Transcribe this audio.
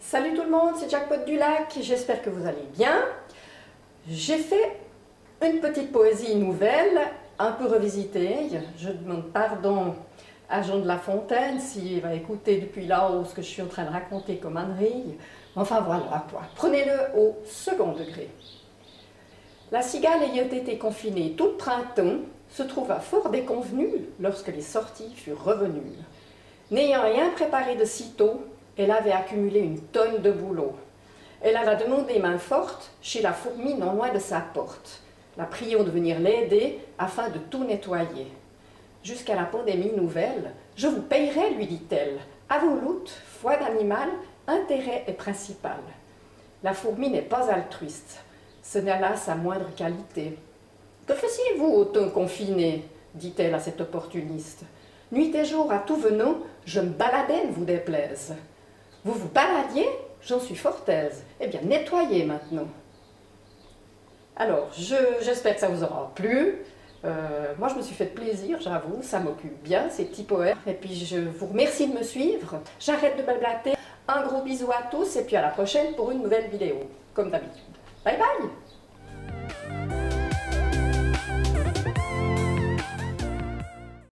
Salut tout le monde, c'est Jackpot du Lac, j'espère que vous allez bien. J'ai fait une petite poésie nouvelle, un peu revisitée. Je demande pardon à Jean de La Fontaine s'il va écouter depuis là-haut ce que je suis en train de raconter comme ânerie. Enfin voilà quoi, prenez-le au second degré. La cigale ayant été confinée tout le printemps, se trouva fort déconvenue lorsque les sorties furent revenues. N'ayant rien préparé de sitôt, elle avait accumulé une tonne de boulot. Elle alla demander main forte chez la fourmi non loin de sa porte, la priant de venir l'aider afin de tout nettoyer. Jusqu'à la pandémie nouvelle, je vous payerai, lui dit-elle. À vos loutes, foi d'animal, intérêt est principal. La fourmi n'est pas altruiste, ce n'est là sa moindre qualité. Que faisiez-vous au temps confiné, dit-elle à cet opportuniste. Nuit et jour, à tout venant, je me baladais, ne vous déplaise. Vous vous baladiez? J'en suis fort aise. Eh bien, nettoyez maintenant. Alors, j'espère que ça vous aura plu. Moi, je me suis fait plaisir, j'avoue, ça m'occupe bien, ces petits poèmes. Et puis, je vous remercie de me suivre. J'arrête de blablater. Un gros bisou à tous et puis à la prochaine pour une nouvelle vidéo, comme d'habitude. Bye bye!